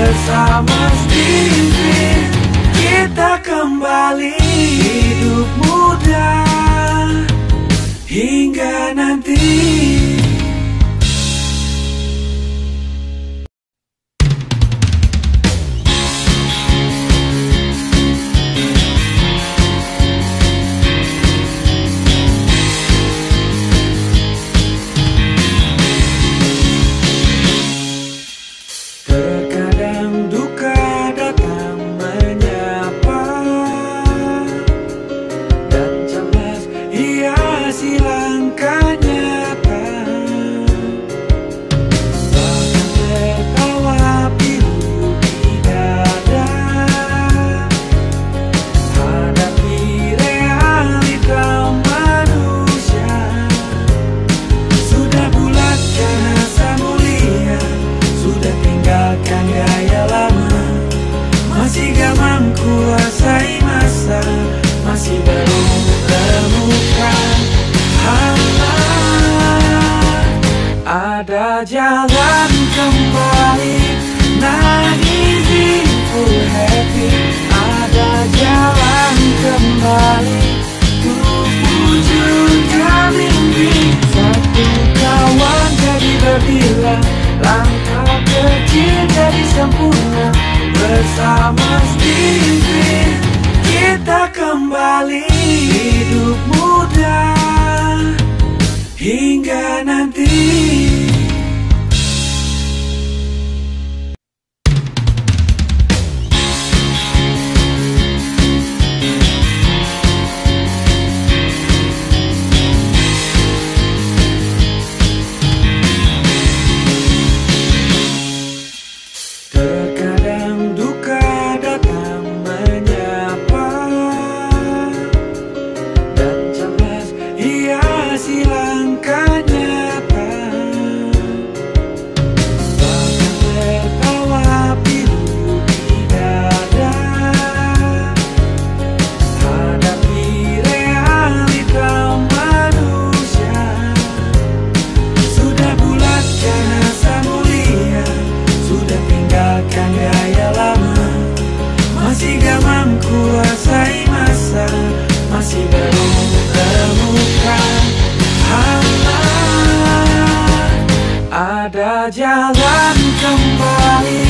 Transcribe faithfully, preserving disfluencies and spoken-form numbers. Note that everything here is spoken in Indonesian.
bersama Steven, kita kembali hidup muda hingga nanti. Terkadang duka datang menyapa, dan cemas hiasi langkah nyata. Bahkan tertawa pilu di dada, hadapi realita manusia. Sudah bulatkan asa mulia, sudah tinggalkan gaya lama. Masih gamang kuasai masa, masih belum temukan halang. Ada jalan kembali, not easy full happy. Ada jalan kembali untuk wujudkan mimpi. Satu kawan jadi berbilang, langkah kecil jadi sempurna. Bersama Steven, kita kembali hidup muda hingga nanti. Terkadang duka datang menyapa, dan cemas hiasi langkah nyata. Bahkan tertawa pilu di dada, hadapi realita manusia. Sudah bulatkan asa mulia, sudah tinggalkan gaya lama. Masih gamang kuasai masa, masih belum temukan halang. Ada jalan kembali,